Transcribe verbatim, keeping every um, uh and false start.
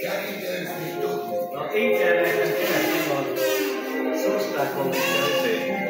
Na, így kell nekem tényleg van, szózták valamit,